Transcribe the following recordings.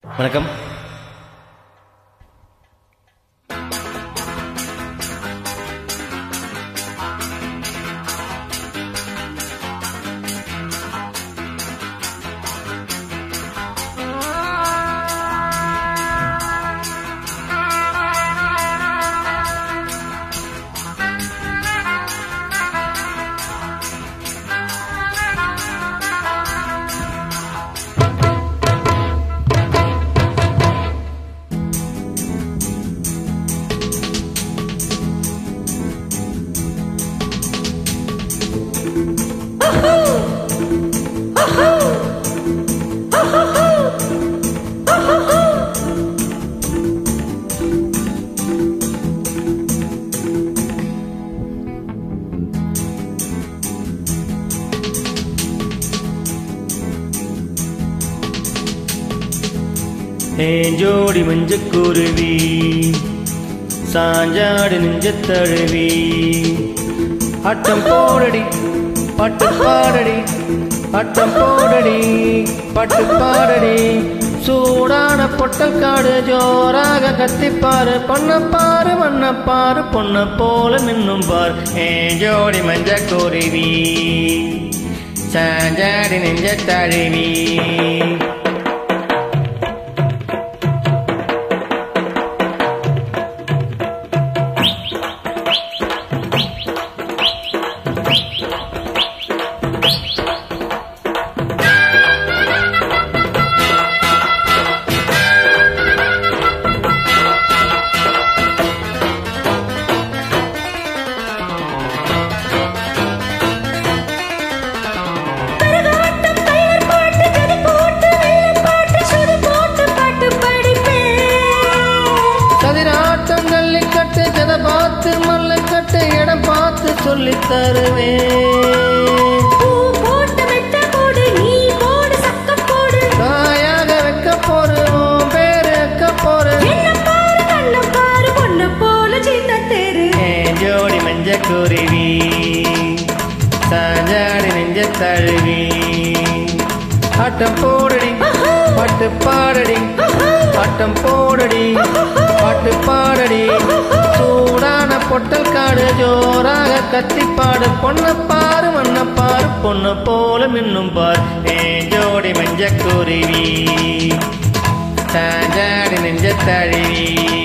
வணக்கம். ஜோடி மஞ்சக்குருவி சாஞ்சாடு நெஞ்ச தழுவி அட்டம் போடடி பட்டு பாடடி அட்டம் போடடி பட்டு பாடடி சூடான பொட்டல் காடு ஜோராக கத்திப்பாரு பொன்னப்பாரு மண்ணப்பாரு பொன்ன போல மின்னும் பார். ஜோடி மஞ்சக்குருவி சாஞ்சாடு நெஞ்ச தழுவி பார்த்து மல்ல கட்டு இடம் பார்த்து சொல்லி தருவேன். தாயாக வைக்க போறோம் பேரு வைக்க போறேன். ஜோடி மஞ்ச குருவி சாஞ்சாடி நெஞ்ச தழுவி ஆட்டம் போடடி பாட்டு பாடடி ஆட்டம் போடடி பாட்டு பாடடி சூடான பொட்டல் காடு ஜோராக கத்திப்பாடு பொன்னப்பாரு மண்ணப்பாரு பொண்ணு போல மின்னும் பார். ஜோடி மஞ்சக்குருவி சாஞ்சாடி நெஞ்ச தழுவி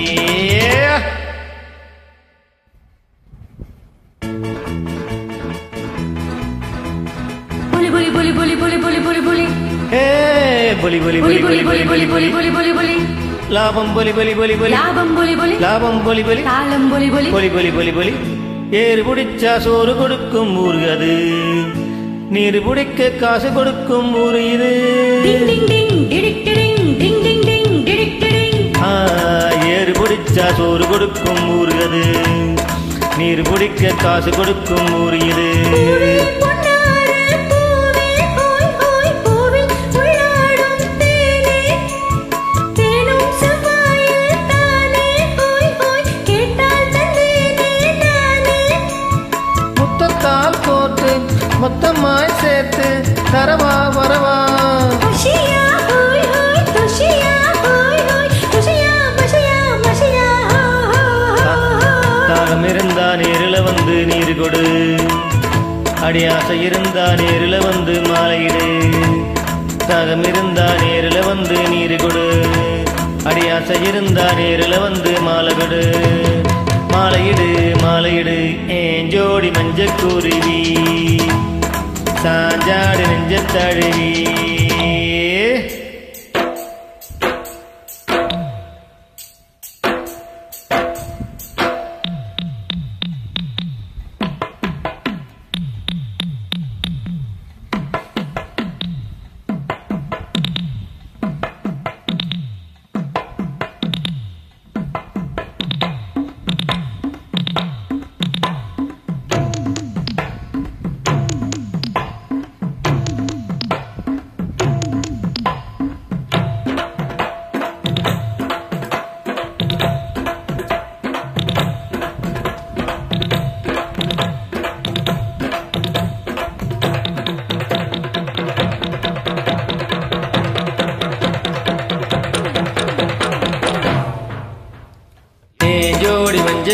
बोली बोली बोली बोली बोली बोली बोली बोली बोली बोली லாபம் बोली बोली बोली बोली லாபம் बोली बोली லாபம் बोली बोली தாளம் बोली बोली बोली बोली बोली बोली ஏறு புடிச்சா சோறு கொடுக்கும் ஊர் அது நீர் புடிக்க காசு கொடுக்கும் ஊர் இது. ஏறு புடிச்சா சோறு கொடுக்கும் ஊர் அது நீர் புடிக்க காசு கொடுக்கும் ஊர் இது. மொத்தமாய் சேர்த்து தரவா வரவா தாகம் இருந்தா நேரில வந்து நீர் கொடு அடியாசை இருந்தா நேரில வந்து மாலையிடு. தாகம் இருந்தா நேரில வந்து நீர் கொடு அடியாசை இருந்தா நேரில வந்து மாலை கொடு. மாலையிடு மாலையிடு ஜோடி மஞ்சக்குருவி சாஞ்சாடு நெஞ்ச தழுவி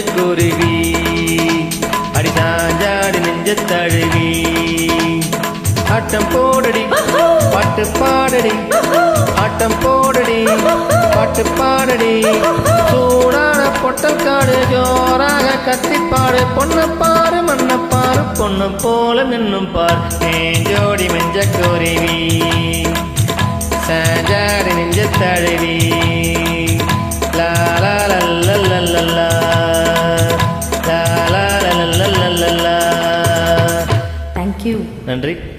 மஞ்சக்குருவி அடி சாஞ்சாடு நெஞ்ச தழுவி ஆட்டம் போடடி பாட்டு பாடடி ஆட்டம் போடடி பாட்டு பாடடி சூடான பொட்டல் காடு ஜோராக கத்திப்பாடு பொன்னப்பாரு மன்னப்பாரு பொண்ணு போல மின்னும் பார் ஜோடி மஞ்சக்குருவி சாஞ்சாடு நெஞ்ச தழுவி லா லா லா லா லா லா லா லா லா லா லா லா. தேங்க்யூ. நன்றி.